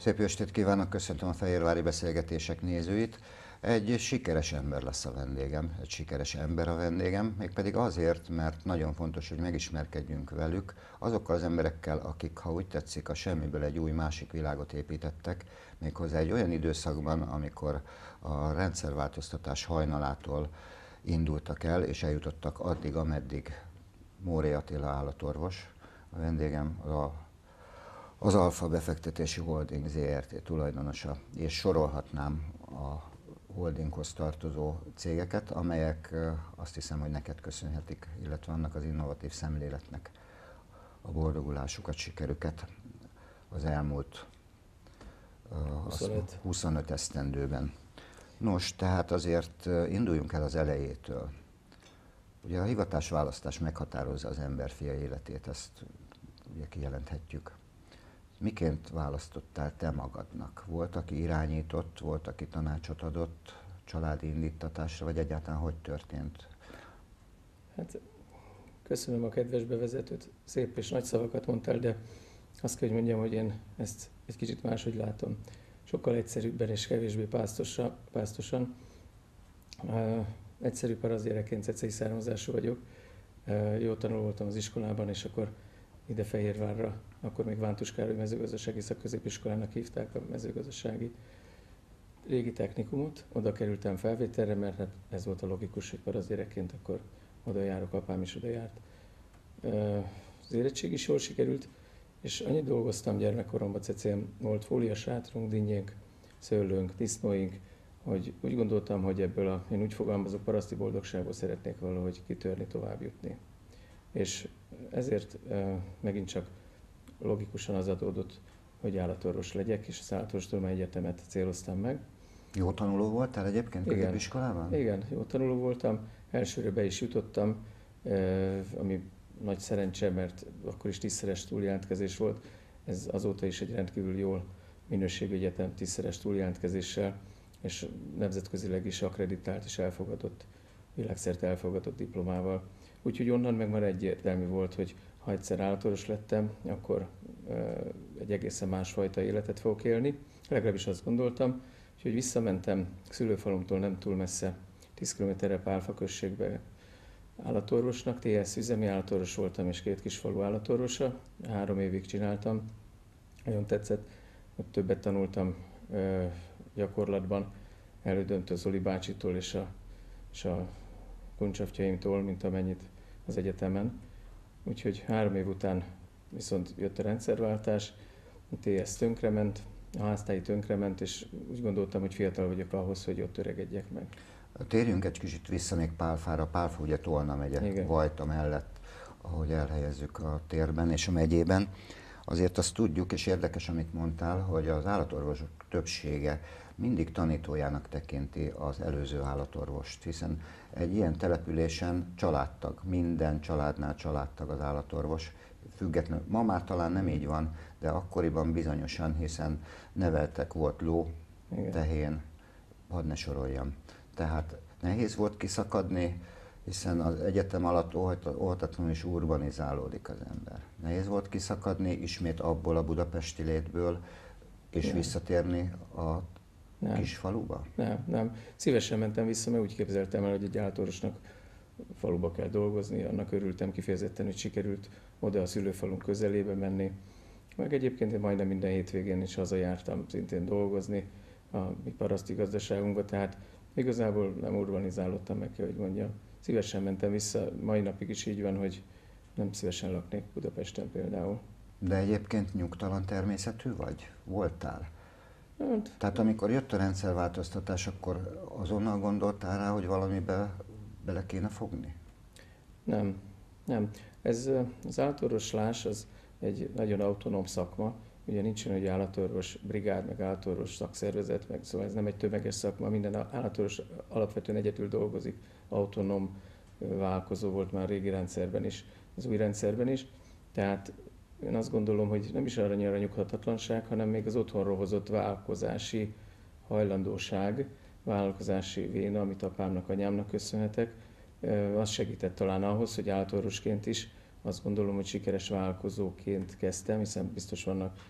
Szép jó estét kívánok, köszöntöm a Fehérvári Beszélgetések nézőit. Egy sikeres ember lesz a vendégem, egy sikeres ember a vendégem, mégpedig azért, mert nagyon fontos, hogy megismerkedjünk velük, azokkal az emberekkel, akik, ha úgy tetszik, a semmiből egy új másik világot építettek, méghozzá egy olyan időszakban, amikor a rendszerváltoztatás hajnalától indultak el, és eljutottak addig, ameddig Móré Attila állatorvos, a vendégem, az Alfa Befektetési Holding Zrt. Tulajdonosa, és sorolhatnám a holdinghoz tartozó cégeket, amelyek azt hiszem, hogy neked köszönhetik, illetve annak az innovatív szemléletnek a boldogulásukat, sikerüket az elmúlt 25 esztendőben. Nos, tehát azért induljunk el az elejétől. Ugye a hivatásválasztás meghatározza az emberfia életét, ezt ugye kijelenthetjük. Miként választottál te magadnak? Volt, aki irányított, volt, aki tanácsot adott családi indítatásra, vagy egyáltalán hogy történt? Hát, köszönöm a kedves bevezetőt, szép és nagy szavakat mondtál, de azt kell, hogy mondjam, hogy én ezt egy kicsit máshogy látom. Sokkal egyszerűbben és kevésbé pásztosan. Egyszerű parazgyerekként cecei származású vagyok. Jó tanuló voltam az iskolában, és akkor ide Fehérvárra, akkor még Vántus Károly mezőgazdasági szakközépiskolának hívták a mezőgazdasági régi technikumot. Oda kerültem felvételre, mert hát ez volt a logikus, hogy parazgyerekként akkor oda járok, apám is oda járt. Az érettség is jól sikerült, és annyit dolgoztam gyermekkoromban, cecén volt fóliasátrunk, dinnyénk, szőlőnk, disznóink, hogy úgy gondoltam, hogy ebből én úgy fogalmazok, paraszti boldogságból szeretnék valahogy kitörni, tovább jutni. És ezért megint csak logikusan az adódott, hogy állatorvos legyek, és az Állatorvostudományi Egyetemet céloztam meg. Jó tanuló voltál egyébként középiskolában? Igen, jó tanuló voltam, elsőre be is jutottam, ami nagy szerencse, mert akkor is 10-szeres túljelentkezés volt. Ez azóta is egy rendkívül jól minőségű egyetem 10-szeres túljelentkezéssel, és nemzetközileg is akkreditált és elfogadott, világszerte elfogadott diplomával. Úgyhogy onnan meg már egyértelmű volt, hogy ha egyszer állatorvos lettem, akkor egy egészen másfajta életet fogok élni. Legalábbis azt gondoltam, úgyhogy visszamentem szülőfalumtól nem túl messze, 10 km-re Pálfa községbe állatorvosnak, TS üzemi állatorvos voltam, és 2 kisfalu állatorvosa. 3 évig csináltam, nagyon tetszett, ott többet tanultam gyakorlatban, elődöntő Zoli bácsitól és a kuncsafjaimtól, mint amennyit az egyetemen. Úgyhogy 3 év után viszont jött a rendszerváltás, a TS tönkrement, a háztáji tönkrement, és úgy gondoltam, hogy fiatal vagyok ahhoz, hogy ott öregedjek meg. Térjünk egy kicsit vissza még Pálfára. Pálfa ugye Tolna megye, Vajta mellett, ahogy elhelyezzük a térben és a megyében. Azért azt tudjuk, és érdekes, amit mondtál, hogy az állatorvosok többsége mindig tanítójának tekinti az előző állatorvost, hiszen egy ilyen településen családtag, minden családnál családtag az állatorvos, függetlenül. Ma már talán nem így van, de akkoriban bizonyosan, hiszen neveltek, volt ló, tehén, hadd ne soroljam. Tehát nehéz volt kiszakadni, hiszen az egyetem alatt óhatatlanul is urbanizálódik az ember. Nehéz volt kiszakadni ismét abból a budapesti létből, és visszatérni a kis faluba? Nem. Szívesen mentem vissza, mert úgy képzeltem el, hogy egy állatorvosnak faluba kell dolgozni. Annak örültem kifejezetten, hogy sikerült oda a szülőfalunk közelébe menni. Meg egyébként én majdnem minden hétvégén is hazajártam szintén dolgozni a mi paraszti gazdaságunkba, tehát igazából nem urbanizálódtam, meg kell, hogy mondjam. Szívesen mentem vissza, mai napig is így van, hogy nem szívesen laknék Budapesten például. De egyébként nyugtalan természetű vagy? Voltál? Hát, tehát amikor jött a rendszerváltoztatás, akkor azonnal gondoltál rá, hogy valamibe bele kéne fogni? Nem. Ez az állatorvoslás az egy nagyon autonóm szakma. Ugye nincsen egy állatorvos brigád, meg állatorvos szakszervezet, meg szóval ez nem egy tömeges szakma, minden állatorvos alapvetően egyedül dolgozik, autonóm vállalkozó volt már a régi rendszerben is, az új rendszerben is. Tehát én azt gondolom, hogy nem is arra nyughatatlanság, hanem még az otthonról hozott vállalkozási hajlandóság, vállalkozási véna, amit apámnak, anyámnak köszönhetek, az segített talán ahhoz, hogy állatorvosként is azt gondolom, hogy sikeres vállalkozóként kezdtem, hiszen biztos vannak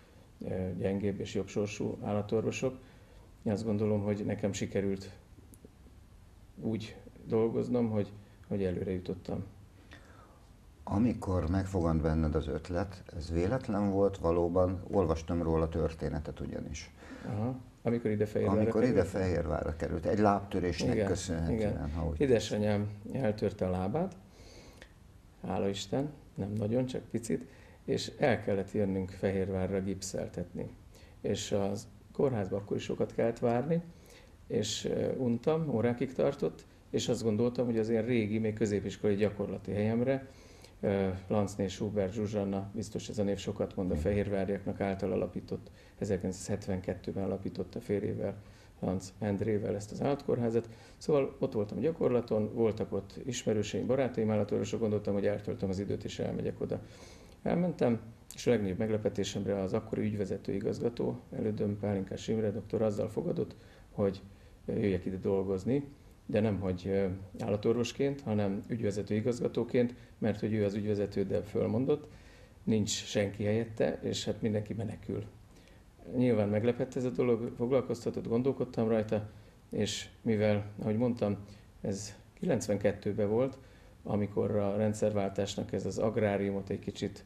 gyengébb és jobb sorsú állatorvosok. Én azt gondolom, hogy nekem sikerült úgy dolgoznom, hogy előre jutottam. Amikor megfogant benned az ötlet, ez véletlen volt valóban? Olvastam róla történetet ugyanis. Aha. Amikor ide Fehérvárra Amikor került. ide Fehérvárra került, egy lábtörésnek köszönhetően. Ha úgy Édesanyám eltörte a lábát, hála Isten, nem nagyon, csak picit, és el kellett jönnünk Fehérvárra gipszeltetni. És az kórházba akkor is sokat kellett várni, és untam, órákig tartott, és azt gondoltam, hogy az én régi, még középiskolai gyakorlati helyemre, Lancné Schubert Zsuzsanna, biztos ez a név sokat mond, a fehérváriaknak által alapított, 1972-ben alapította férjével, Lanc Endrével ezt az állatkórházat. Szóval ott voltam gyakorlaton, voltak ott ismerőseim, barátaim, állatorvosok, gondoltam, hogy eltöltöm az időt és elmegyek oda. Elmentem, és a legnagyobb meglepetésemre az akkori ügyvezető igazgató, elődöm Pálinkás Imre doktor azzal fogadott, hogy jöjjek ide dolgozni, de nem hogy állatorvosként, hanem ügyvezető igazgatóként, mert hogy ő az ügyvezető, de fölmondott, nincs senki helyette, és hát mindenki menekül. Nyilván meglepett ez a dolog, foglalkoztatott, gondolkodtam rajta, és mivel, ahogy mondtam, ez 92-ben volt, amikor a rendszerváltásnak ez az agráriumot egy kicsit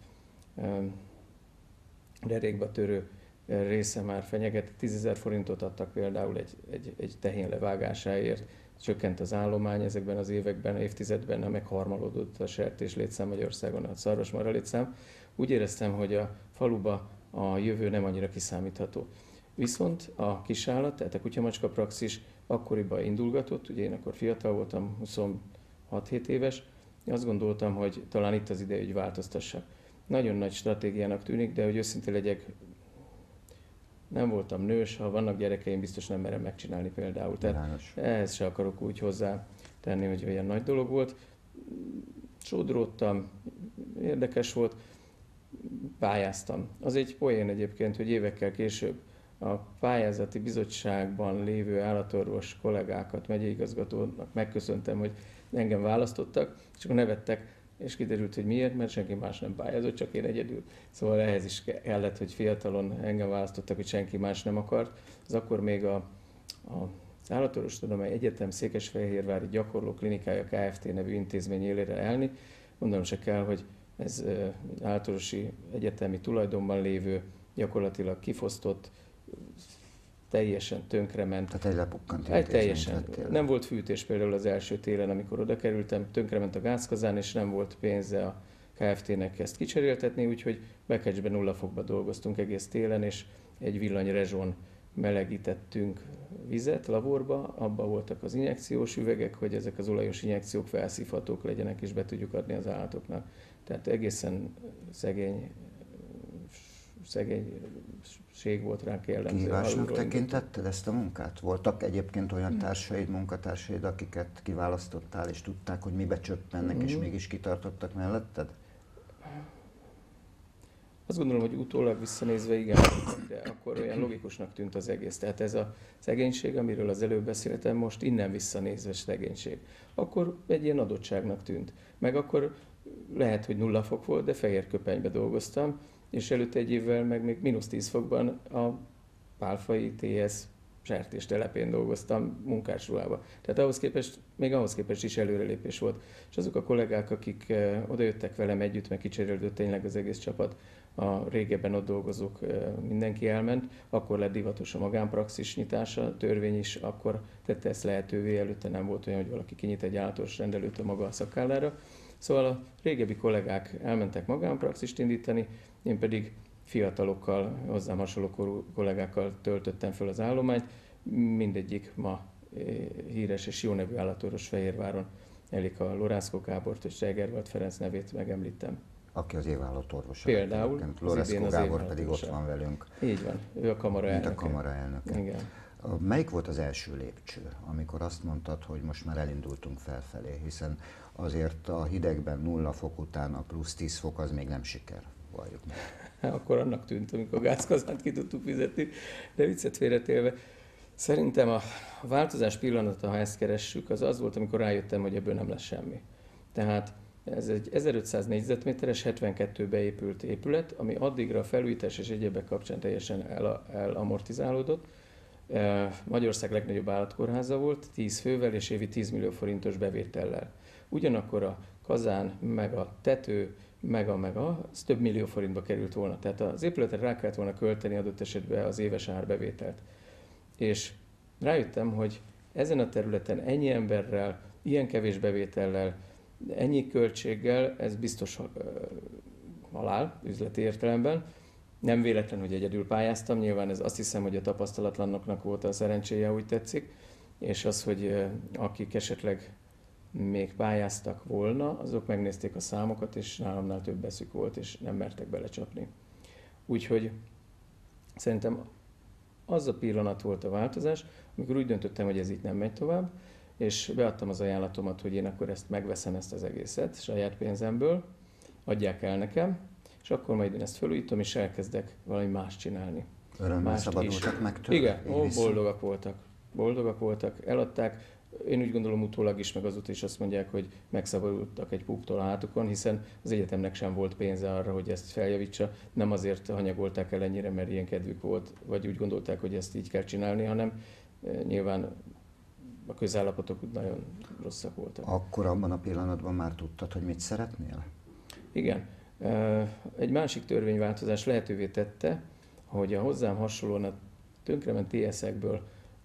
derékba törő része már fenyeget. 10 000 forintot adtak például egy tehén levágásáért, csökkent az állomány ezekben az években, évtizedben, megharmalódott a sertéslétszám Magyarországon, a szarvasmarha létszám. Úgy éreztem, hogy a faluba a jövő nem annyira kiszámítható. Viszont a kisállat, tehát a kutyamacska praxis akkoriban indulgatott, ugye én akkor fiatal voltam, 26-7 éves, azt gondoltam, hogy talán itt az ideje, hogy változtassak. Nagyon nagy stratégiának tűnik, de hogy őszintén legyek, nem voltam nős, ha vannak gyerekeim, biztos nem merem megcsinálni például. Tehát ehhez se akarok úgy hozzá tenni, hogy olyan nagy dolog volt. Sodródtam, érdekes volt, pályáztam. Az egy poén egyébként, hogy évekkel később a pályázati bizottságban lévő állatorvos kollégákat, megyei igazgatónak megköszöntem, hogy engem választottak, és akkor nevettek, és kiderült, hogy miért, mert senki más nem pályázott, csak én egyedül. Szóval ehhez is kellett, hogy fiatalon engem választottak, hogy senki más nem akart. Az akkor még az Állatorvostudományi Egyetem Székesfehérvári Gyakorló Klinikája Kft. Nevű intézmény élére elni. Mondanom se kell, hogy ez állatorvosi egyetemi tulajdonban lévő, gyakorlatilag kifosztott, teljesen tönkrement. Tehát egy lepukkant teljesen. Nem volt fűtés például az első télen, amikor oda kerültem, tönkrement a gázkazán, és nem volt pénze a Kft-nek ezt kicseréltetni, úgyhogy Bekecsben 0 fokba dolgoztunk egész télen, és egy villanyrezson melegítettünk vizet laborba, abban voltak az injekciós üvegek, hogy ezek az olajos injekciók felszívhatók legyenek, és be tudjuk adni az állatoknak. Tehát egészen szegénység volt ránk jellemző. Kihívásnak tekintetted ezt a munkát? Voltak egyébként olyan társaid, munkatársaid, akiket kiválasztottál, és tudták, hogy mibe csöppennek, és mégis kitartottak melletted? Azt gondolom, hogy utólag visszanézve igen, de akkor olyan logikusnak tűnt az egész. Tehát ez a szegénység, amiről az előbb beszéltem, most innen visszanézve szegénység. Akkor egy ilyen adottságnak tűnt. Meg akkor lehet, hogy 0 fok volt, de fehér köpenybe dolgoztam, és előtte egy évvel meg még -10 fokban a Pálfai TS sertéstelepén dolgoztam munkásruhába. Tehát ahhoz képest is előrelépés volt. És azok a kollégák, akik odajöttek velem együtt, meg kicserélődött tényleg az egész csapat, a régebben ott dolgozók, mindenki elment, akkor lett divatos a magánpraxis nyitása, a törvény is akkor tette ezt lehetővé, előtte nem volt olyan, hogy valaki kinyit egy állatorvos rendelőt a maga szakállára. Szóval a régebbi kollégák elmentek magánpraxist indítani, én pedig fiatalokkal, hozzám hasonló korú kollégákkal töltöttem föl az állományt. Mindegyik ma híres és jó nevű állatorvos Fehérváron, elég a Lorászkó Gábort és Egerwald Ferenc nevét megemlítem. Aki az évállatorvos. Például. Lorászkó Gábor pedig ott van velünk. Így van, ő a kamara elnöke. A kamara elnöke. Igen. Melyik volt az első lépcső, amikor azt mondtad, hogy most már elindultunk felfelé, hiszen azért a hidegben 0 fok után a +10 fok az még nem siker, valljuk meg. Akkor annak tűnt, amikor a gázkazánt ki tudtuk fizetni, de viccet félretélve. Szerintem a változás pillanata, ha ezt keressük, az volt, amikor rájöttem, hogy ebből nem lesz semmi. Tehát Ez egy 1500 négyzetméteres, 72 beépült épület, ami addigra a felújítás és egyebek kapcsán teljesen elamortizálódott. Magyarország legnagyobb állatkórháza volt, 10 fővel és évi 10 millió forintos bevétellel. Ugyanakkor a kazán, meg a tető, meg az több millió forintba került volna. Tehát az épületre rá kellett volna költeni adott esetben az éves árbevételt. És rájöttem, hogy ezen a területen ennyi emberrel, ilyen kevés bevétellel, ennyi költséggel, ez biztos halál üzleti értelemben. Nem véletlen, hogy egyedül pályáztam, nyilván ez azt hiszem, hogy a tapasztalatlanoknak volt a szerencséje, úgy tetszik, és az, hogy akik esetleg még pályáztak volna, azok megnézték a számokat, és nálamnál több eszük volt, és nem mertek belecsapni. Úgyhogy szerintem az a pillanat volt a változás, amikor úgy döntöttem, hogy ez így nem megy tovább, és beadtam az ajánlatomat, hogy én akkor ezt megveszem, ezt az egészet saját pénzemből, adják el nekem, és akkor majd én ezt felújítom, és elkezdek valami más csinálni. Örömmel szabadultak meg tőle? Igen, boldogak voltak, eladták. Én úgy gondolom utólag is, meg azóta is azt mondják, hogy megszabadultak egy púptól a hátukon, hiszen az egyetemnek sem volt pénze arra, hogy ezt feljavítsa. Nem azért hanyagolták el ennyire, mert ilyen kedvük volt, vagy úgy gondolták, hogy ezt így kell csinálni, hanem nyilván a közállapotok nagyon rosszak voltak. Akkor abban a pillanatban már tudtad, hogy mit szeretnél? Igen. Egy másik törvényváltozás lehetővé tette, hogy a hozzám hasonlóan a tönkrement TS-ekből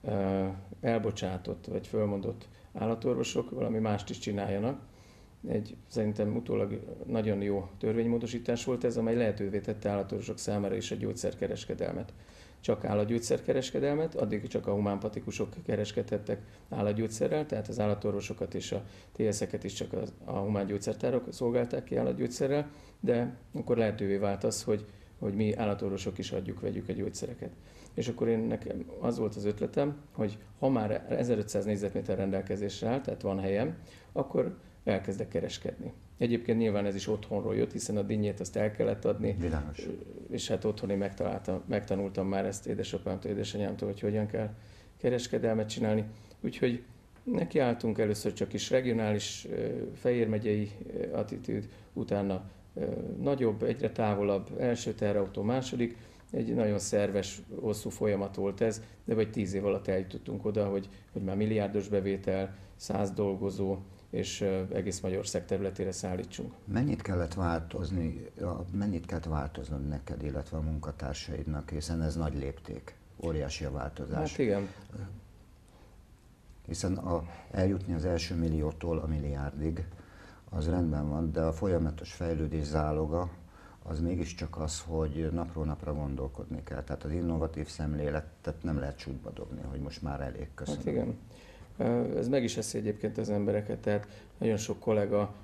elbocsátott vagy fölmondott állatorvosok valami mást is csináljanak. Szerintem utólag nagyon jó törvénymódosítás volt ez, amely lehetővé tette állatorvosok számára is a gyógyszerkereskedelmet. Csak állatgyógyszerkereskedelmet, addig csak a humánpatikusok kereskedhettek állatgyógyszerrel, tehát az állatorvosokat és a TS-eket is csak a humángyógyszertárok szolgálták ki állatgyógyszerrel, de akkor lehetővé vált az, hogy mi állatorvosok is vegyük a gyógyszereket. És akkor nekem az volt az ötletem, hogy ha már 1500 négyzetméter rendelkezésre áll, tehát van helyem, akkor elkezdek kereskedni. Egyébként nyilván ez is otthonról jött, hiszen a dinnyét azt el kellett adni. Világos. És hát otthon én megtanultam már ezt édesapámtól, édesanyámtól, hogy hogyan kell kereskedelmet csinálni. Úgyhogy nekiálltunk először csak is regionális, Fejér megyei attitűd, utána nagyobb, egyre távolabb, első teherautó, második. Egy nagyon szerves, hosszú folyamat volt ez, de vagy 10 év alatt eljutottunk oda, hogy már milliárdos bevétel, 100 dolgozó, és egész Magyarország területére szállítsunk. Mennyit kellett változnod neked, illetve a munkatársaidnak, hiszen ez nagy lépték, óriási a változás. Hát igen. Hiszen eljutni az első milliótól a milliárdig, az rendben van, de a folyamatos fejlődés záloga, az mégiscsak az, hogy napról napra gondolkodni kell. Tehát az innovatív szemléletet nem lehet csútba dobni, hogy most már elég, köszönöm. Hát igen. Ez meg is eszi egyébként az embereket, tehát nagyon sok kollega,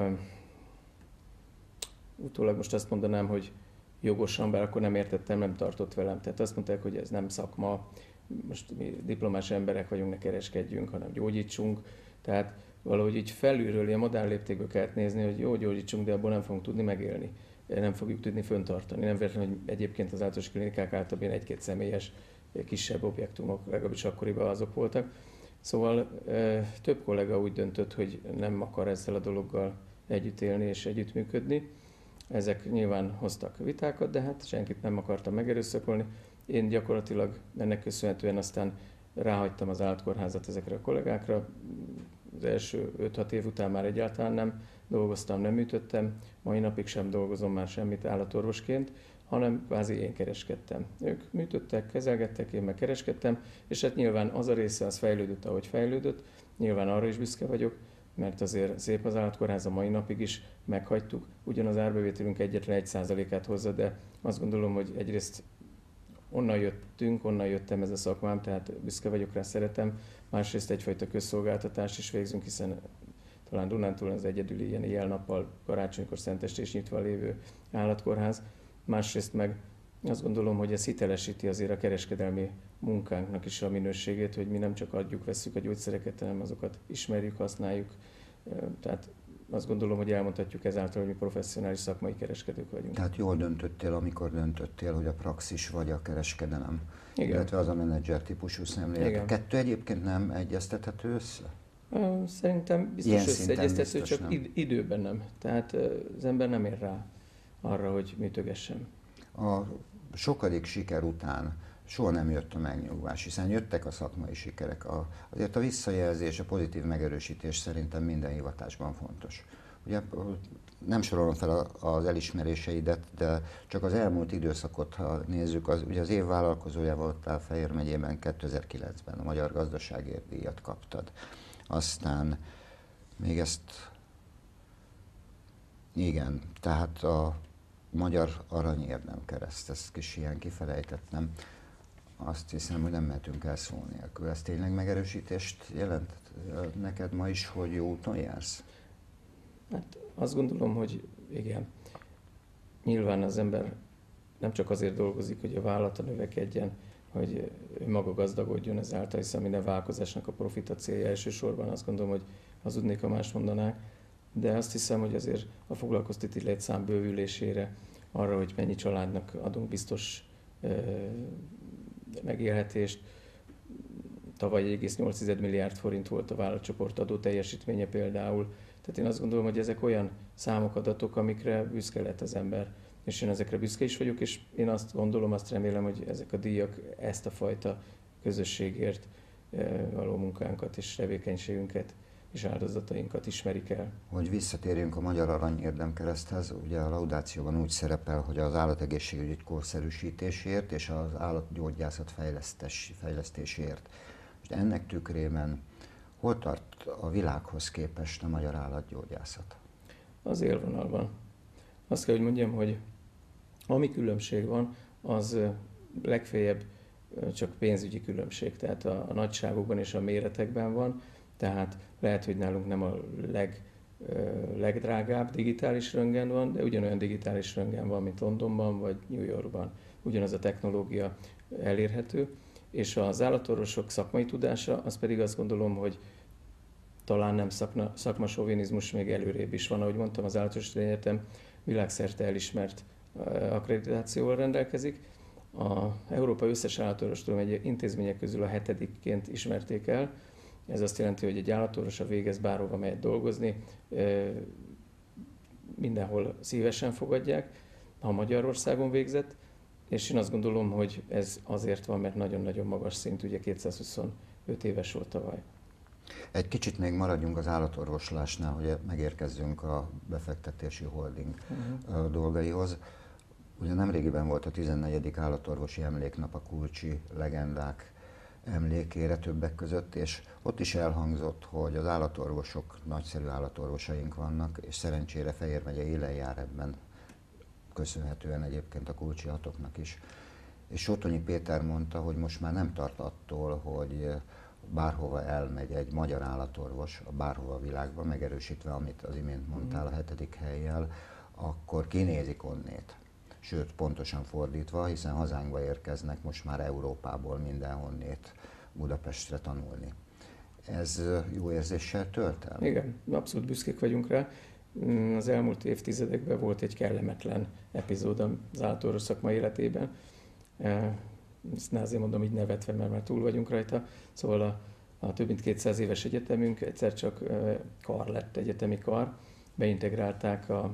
utólag most azt mondanám, hogy jogosan, bár akkor nem értettem, nem tartott velem. Tehát azt mondták, hogy ez nem szakma, most mi diplomás emberek vagyunk, ne kereskedjünk, hanem gyógyítsunk. Tehát valahogy így felülről, ilyen modern léptékből kellett nézni, hogy jó, gyógyítsunk, de abból nem fogunk tudni megélni. Nem fogjuk tudni föntartani. Nem véletlen, hogy egyébként az általános klinikák általában egy-két személyes, kisebb objektumok, legalábbis akkoriban azok voltak. Szóval több kollega úgy döntött, hogy nem akar ezzel a dologgal együtt élni és együttműködni. Ezek nyilván hoztak vitákat, de hát senkit nem akartam megerőszakolni. Én gyakorlatilag ennek köszönhetően aztán ráhagytam az állatkórházat ezekre a kollégákra. Az első 5-6 év után már egyáltalán nem dolgoztam, nem műtöttem. Mai napig sem dolgozom már semmit állatorvosként, hanem kvázi én kereskedtem. Ők műtöttek, kezelgettek, én meg kereskedtem, és hát nyilván az a része az fejlődött, ahogy fejlődött. Nyilván arra is büszke vagyok, mert azért szép az állatkórház, a mai napig is meghagytuk. Ugyan az árbevételünk egyetlen 1%-át hozza, de azt gondolom, hogy egyrészt onnan jöttem ez a szakmám, tehát büszke vagyok rá, szeretem. Másrészt egyfajta közszolgáltatást is végzünk, hiszen talán Dunántúlon az egyedüli ilyen éjjel-nappal, karácsonykor, szenteste is nyitva lévő állatkórház. Másrészt meg azt gondolom, hogy ez hitelesíti azért a kereskedelmi munkánknak is a minőségét, hogy mi nem csak vesszük a gyógyszereket, hanem azokat ismerjük, használjuk. Tehát azt gondolom, hogy elmondhatjuk ezáltal, hogy mi professzionális szakmai kereskedők vagyunk. Tehát jól döntöttél, amikor döntöttél, hogy a praxis vagy a kereskedelem, igen, illetve az a menedzser típusú szemlélet. Igen. A kettő egyébként nem egyeztethető össze? Szerintem Ilyen biztos szinten összeegyeztető, biztos csak nem. időben nem. Tehát az ember nem ér rá arra, hogy műtögessen. A sokadik siker után soha nem jött a megnyugvás, hiszen jöttek a szakmai sikerek. Azért a visszajelzés, a pozitív megerősítés szerintem minden hivatásban fontos. Ugye nem sorolom fel az elismeréseidet, de csak az elmúlt időszakot, ha nézzük, ugye az év vállalkozója voltál Fejér megyében 2009-ben, a Magyar Gazdaságért díjat kaptad. Aztán még ezt, igen, tehát a Magyar Aranyérdem kereszt, ezt kis ilyen kifelejtettem. Azt hiszem, hogy nem mehetünk el szó nélkül. Ez tényleg megerősítést jelent neked ma is, hogy jó úton jársz? Hát azt gondolom, hogy igen. Nyilván az ember nem csak azért dolgozik, hogy a vállalata növekedjen, hogy ő maga gazdagodjon ezáltal, hiszen minden vállalkozásnak a profit a célja elsősorban. Azt gondolom, hogy hazudnék, ha más mondanák. De azt hiszem, hogy azért a foglalkoztati létszám bővülésére, arra, hogy mennyi családnak adunk biztos megélhetést. Tavaly 1,8 milliárd forint volt a vállalatcsoport adó teljesítménye például. Tehát én azt gondolom, hogy ezek olyan számok, adatok, amikre büszke lett az ember. És én ezekre büszke is vagyok, és én azt gondolom, azt remélem, hogy ezek a díjak ezt a fajta közösségért való munkánkat és tevékenységünket és áldozatainkat ismerik el. Hogy visszatérjünk a Magyar Aranyérdem kereszthez, ugye a laudációban úgy szerepel, hogy az állategészségügy korszerűsítésért és az állatgyógyászat fejlesztéséért. És ennek tükrében hol tart a világhoz képest a magyar állatgyógyászat? Az élvonalban. Azt kell, hogy mondjam, hogy ami különbség van, az legfeljebb csak pénzügyi különbség, tehát a nagyságokban és a méretekben van, tehát lehet, hogy nálunk nem a legdrágább digitális röntgen van, de ugyanolyan digitális röntgen van, mint Londonban vagy New Yorkban. Ugyanaz a technológia elérhető, és az állatorvosok szakmai tudása, az pedig azt gondolom, hogy talán nem szakmasoviniszmus, még előrébb is van. Ahogy mondtam, az Állatorvostudományi Egyetem világszerte elismert akkreditációval rendelkezik. A Európa összes állatorvostudományi intézmények közül a 7-ként ismerték el. Ez azt jelenti, hogy egy állatorvos, ha végez, bárhova mehet dolgozni, mindenhol szívesen fogadják, ha Magyarországon végzett, és én azt gondolom, hogy ez azért van, mert nagyon-nagyon magas szint, ugye 225 éves volt tavaly. Egy kicsit még maradjunk az állatorvoslásnál, hogy megérkezzünk a befektetési holding dolgaihoz. Ugye nemrégiben volt a 14. állatorvosi emléknap a kulcsi legendák emlékére többek között, és ott is elhangzott, hogy az állatorvosok, nagyszerű állatorvosaink vannak, és szerencsére Fejér megye élen jár ebben, köszönhetően egyébként a kulcsi hatoknak is. És Sotonyi Péter mondta, hogy most már nem tart attól, hogy bárhova elmegy egy magyar állatorvos, bárhova a világban, megerősítve, amit az imént mondtál a 7. hellyel, akkor kinézik onnét. Sőt, pontosan fordítva, hiszen hazánkba érkeznek most már Európából mindenhonnét Budapestre tanulni. Ez jó érzéssel tölt el? Igen, abszolút büszkék vagyunk rá. Az elmúlt évtizedekben volt egy kellemetlen epizód az állatorvos szakma életében. Ezt azért mondom így nevetve, mert már túl vagyunk rajta. Szóval a több mint 200 éves egyetemünk egyszer csak kar lett, egyetemi kar. Beintegrálták a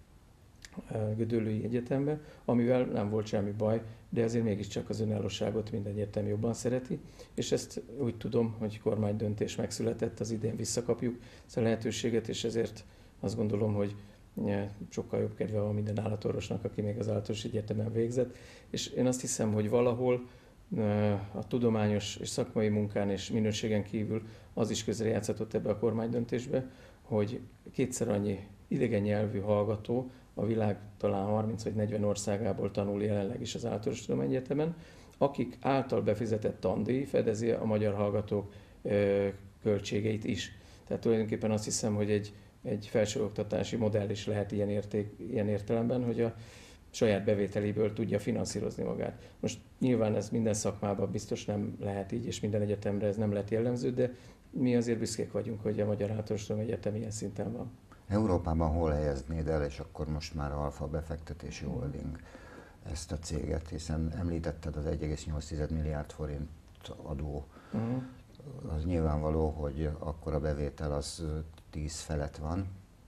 Gödöllői Egyetembe, amivel nem volt semmi baj, de azért mégiscsak az önállóságot minden egyetem jobban szereti, és ezt úgy tudom, hogy kormánydöntés megszületett, az idén visszakapjuk ezt a lehetőséget, és ezért azt gondolom, hogy sokkal jobb kedve van minden állatorvosnak, aki még az állatorvosi egyetemen végzett, és én azt hiszem, hogy valahol a tudományos és szakmai munkán és minőségen kívül az is közrejátszott ebbe a kormánydöntésbe, hogy kétszer annyi idegen nyelvű hallgató a világ talán 30 vagy 40 országából tanul jelenleg is az Állatorvostudományi Egyetemen, akik által befizetett tandíj fedezi a magyar hallgatók költségeit is. Tehát tulajdonképpen azt hiszem, hogy egy felsőoktatási modell is lehet ilyen értelemben, hogy a saját bevételéből tudja finanszírozni magát. Most nyilván ez minden szakmában biztos nem lehet így, és minden egyetemre ez nem lehet jellemző, de mi azért büszkék vagyunk, hogy a Magyar Állatorvostudományi Egyetem ilyen szinten van. Európában hol helyeznéd el, és akkor most már Alfa befektetési holding ezt a céget, hiszen említetted az 1,8 milliárd forint adó az nyilvánvaló, hogy akkor a bevétel az 10 felett van.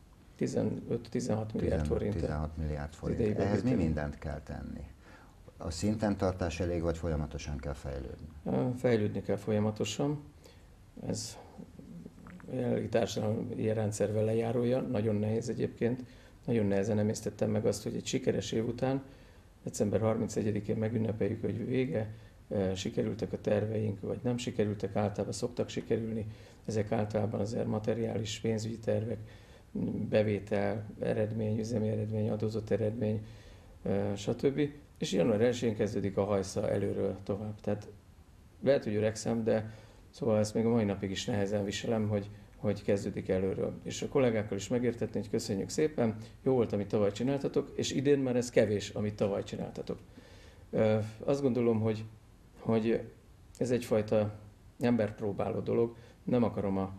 15-16 milliárd forint. 16 milliárd forint. idei Ehhez mi bevétel. mindent kell tenni? A szinten tartás elég, vagy folyamatosan kell fejlődni? Fejlődni kell folyamatosan. Ez jelenlegi társadalom ilyen rendszervel lejárója. Nagyon nehéz egyébként. Nagyon nehezen emésztettem meg azt, hogy egy sikeres év után, december 31-én megünnepeljük, hogy vége, sikerültek a terveink, vagy nem sikerültek, általában szoktak sikerülni. Ezek általában azért materiális pénzügyi tervek, bevétel, eredmény, üzemi eredmény, adózott eredmény, stb. És január 1-én kezdődik a hajsza előről tovább. Tehát lehet, hogy öregszem, de szóval ezt még a mai napig is nehezen viselem, hogy kezdődik előről. És a kollégákkal is megértetni, hogy köszönjük szépen, jó volt, amit tavaly csináltatok, és idén már ez kevés, amit tavaly csináltatok. Azt gondolom, hogy ez egyfajta emberpróbáló dolog, nem akarom a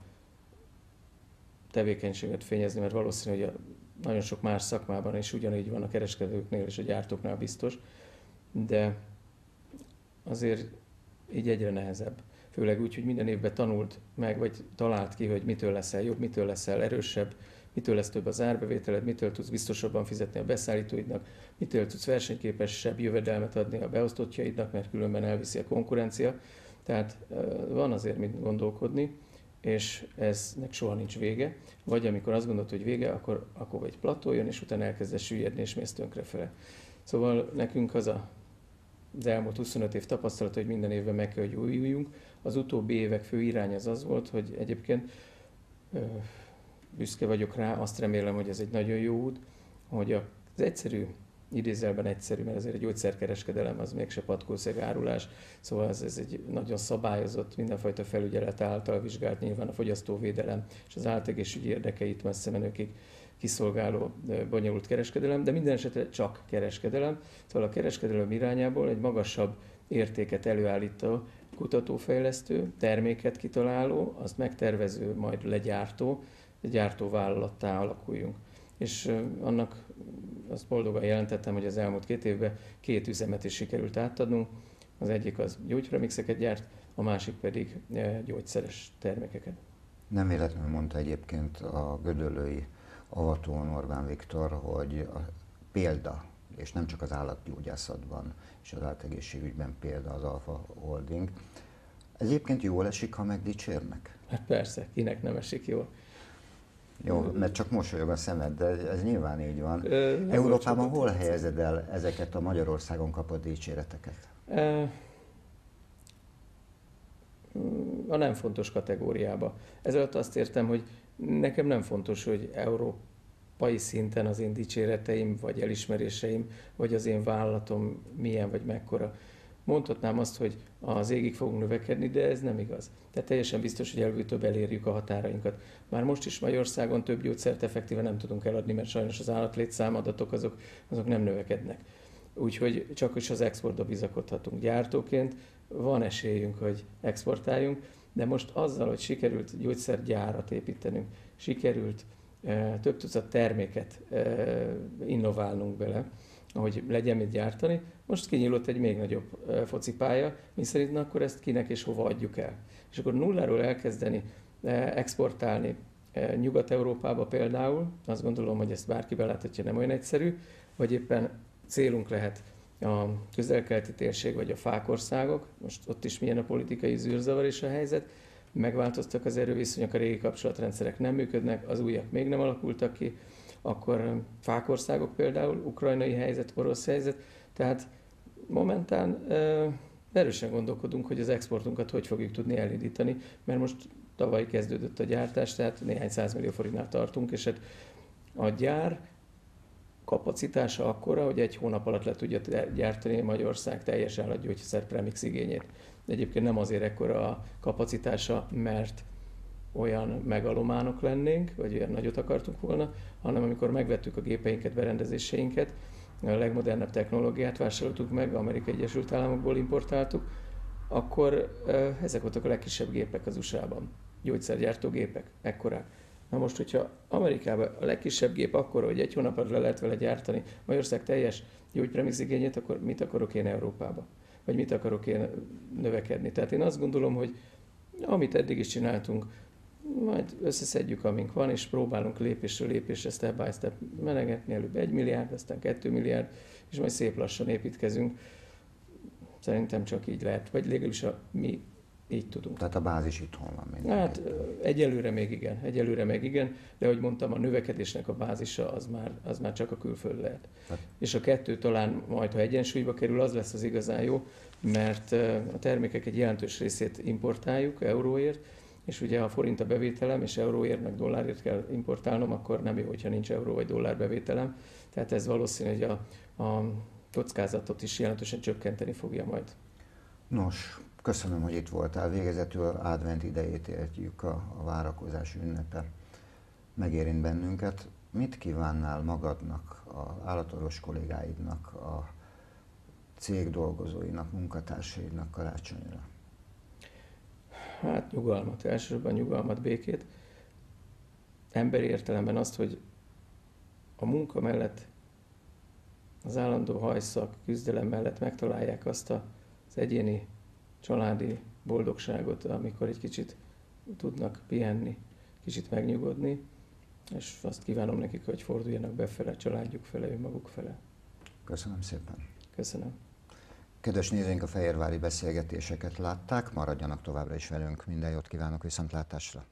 tevékenységet fényezni, mert valószínű, hogy nagyon sok más szakmában is ugyanígy van a kereskedőknél és a gyártóknál biztos, de azért így egyre nehezebb. Főleg úgy, hogy minden évben tanult meg, vagy talált ki, hogy mitől leszel jobb, mitől leszel erősebb, mitől lesz több az árbevételed, mitől tudsz biztosabban fizetni a beszállítóidnak, mitől tudsz versenyképesebb jövedelmet adni a beosztottjaidnak, mert különben elviszi a konkurencia. Tehát van azért mit gondolkodni, és eznek soha nincs vége. Vagy amikor azt gondolod, hogy vége, akkor egy plató jön, és utána elkezdesz süllyedni, és mész tönkrefele. Szóval nekünk az elmúlt 25 év tapasztalata, hogy minden évben meg kell, hogy újuljunk. Az utóbbi évek fő irány az volt, hogy egyébként büszke vagyok rá, azt remélem, hogy ez egy nagyon jó út, hogy az egyszerű, idézelben egyszerű, mert azért egy gyógyszerkereskedelem az mégse patkószeg árulás, szóval ez egy nagyon szabályozott, mindenfajta felügyelet által vizsgált, nyilván a fogyasztóvédelem és az állategészségügyi érdekeit messze menőkig kiszolgáló bonyolult kereskedelem, de minden esetre csak kereskedelem. Szóval a kereskedelem irányából egy magasabb értéket előállító kutatófejlesztő, terméket kitaláló, azt megtervező, majd legyártó, egy gyártóvállalattá alakuljunk. És annak azt boldogan jelentettem, hogy az elmúlt 2 évben 2 üzemet is sikerült átadnunk. Az egyik az gyógypremixeket gyárt, a másik pedig gyógyszeres termékeket. Nem véletlenül mondta egyébként a gödöllői avatón Orbán Viktor, hogy a példa, és nem csak az állatgyógyászatban és az állategészségügyben példa az Alfa Holding. Ez egyébként jól esik, ha megdicsérnek? Hát persze, kinek nem esik jól. Jó, mert csak mosolyog a szemed, de ez nyilván így van. Európában hol helyezed el ezeket a Magyarországon kapott dicséreteket? A nem fontos kategóriába. Ezért azt értem, hogy nekem nem fontos, hogy európai szinten az én dicséreteim, vagy elismeréseim, vagy az én vállalatom milyen vagy mekkora. Mondhatnám azt, hogy az égig fogunk növekedni, de ez nem igaz. Tehát teljesen biztos, hogy előbb-utóbb elérjük a határainkat. Már most is Magyarországon több gyógyszert effektíven nem tudunk eladni, mert sajnos az állatlétszámadatok azok nem növekednek. Úgyhogy csak is az exportba bizakodhatunk. Gyártóként van esélyünk, hogy exportáljunk, de most azzal, hogy sikerült gyógyszergyárat építenünk, sikerült több tucat terméket innoválnunk bele, hogy legyen mit gyártani, most kinyílott egy még nagyobb focipálya, mi szerint akkor ezt kinek és hova adjuk el. És akkor nulláról elkezdeni exportálni Nyugat-Európába például, azt gondolom, hogy ezt bárki beláthatja, nem olyan egyszerű, vagy éppen célunk lehet a közel-keleti térség vagy a fákországok, most ott is milyen a politikai zűrzavar és a helyzet, megváltoztak az erőviszonyok, a régi kapcsolatrendszerek nem működnek, az újak még nem alakultak ki, akkor fákországok például, ukrajnai helyzet, orosz helyzet, tehát momentán erősen gondolkodunk, hogy az exportunkat hogy fogjuk tudni elindítani, mert most tavaly kezdődött a gyártás, tehát néhány 100 millió forintnál tartunk, és hát a gyár kapacitása akkora, hogy 1 hónap alatt le tudja gyártani Magyarország teljes állatgyógyszer premix igényét. Egyébként nem azért ekkora a kapacitása, mert olyan megalománok lennénk, vagy olyan nagyot akartunk volna, hanem amikor megvettük a gépeinket, berendezéseinket, a legmodernebb technológiát vásároltuk meg, Amerikai Egyesült Államokból importáltuk, akkor ezek voltak a legkisebb gépek az USA-ban, gyógyszergyártó gépek, ekkorák. Na most, hogyha Amerikában a legkisebb gép akkora, hogy 1 hónap alatt le lehet vele gyártani Magyarország teljes gyógypremix igényét, akkor mit akarok én Európába? Vagy mit akarok én növekedni? Tehát én azt gondolom, hogy Amit eddig is csináltunk, majd összeszedjük, amink van, és próbálunk lépésről lépésre, step by step menegetni, előbb 1 milliárd, aztán 2 milliárd, és majd szép lassan építkezünk. Szerintem csak így lehet, vagy legalábbis mi így tudunk. Tehát a bázis itthon van mindenki. Hát egyelőre még igen, de ahogy mondtam, a növekedésnek a bázisa az már csak a külföld lehet. És a kettő talán majd, ha egyensúlyba kerül, az lesz az igazán jó, mert a termékek egy jelentős részét importáljuk euróért, és ugye ha forint a bevételem, és euróért meg dollárért kell importálnom, akkor nem jó, hogyha nincs euró vagy dollár bevételem. Tehát ez valószínű, hogy a kockázatot is jelentősen csökkenteni fogja majd. Nos, köszönöm, hogy itt voltál. Végezetül advent idejét értjük, a várakozás ünnepe megérint bennünket. Mit kívánnál magadnak, az állatorvos kollégáidnak, a cég dolgozóinak, munkatársaidnak karácsonyra? Hát nyugalmat, elsősorban nyugalmat, békét. Emberi értelemben azt, hogy a munka mellett, az állandó hajszak, küzdelem mellett megtalálják azt az egyéni, családi boldogságot, amikor egy kicsit tudnak pihenni, kicsit megnyugodni, és azt kívánom nekik, hogy forduljanak befele, családjuk fele, önmaguk fele. Köszönöm szépen. Köszönöm. Kedves nézőink, a fehérvári beszélgetéseket látták, maradjanak továbbra is velünk. Minden jót kívánok, viszontlátásra!